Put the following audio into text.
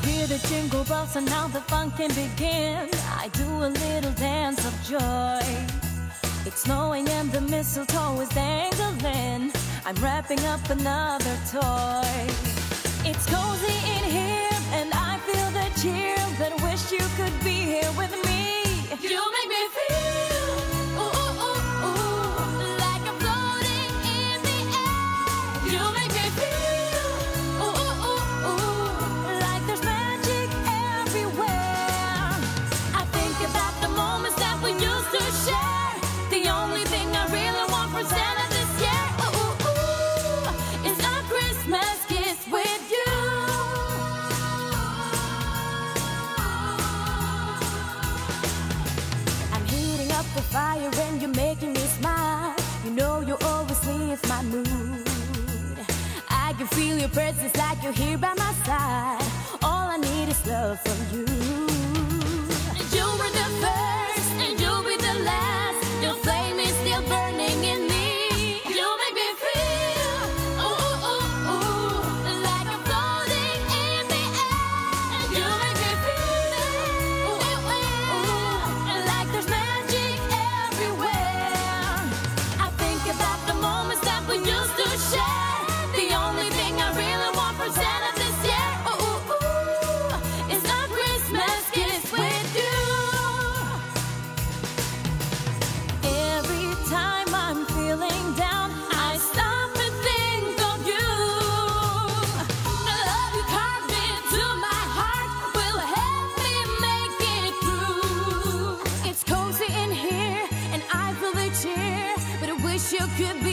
hear the jingle bells and now the fun can begin. I do a little dance of joy. It's snowing and the mistletoe is dangling. I'm wrapping up another toy. It's cozy in here and I feel the cheer, but wish you could be here with me. You make me feel ooh, ooh, ooh, ooh, like I'm floating in the air. You make me feel ooh, ooh, ooh, ooh, like there's magic everywhere. I think about the moments that we used to share. The only thing I really want for Santa this year, ooh, ooh, ooh, is a Christmas kiss with you. I'm heating up the fire and you're making me smile. You know you always lift my mood. I can feel your presence like you're here by my side. All I need is love from you. You were the first and you'll be the last. Your flame is still burning in me. You make me feel ooh, ooh, ooh, ooh, like I'm floating in the air. You make me feel ooh, ooh, ooh, ooh, like there's magic everywhere. I think about the moments that we used to share. The only thing I really want for Santa this year, ooh, ooh, ooh, is a Christmas kiss with you. Every time I'm feeling down, I stop and think of you. The love you carved into my heart will help me make it through. It's cozy in here and I feel the cheer, but I wish you could be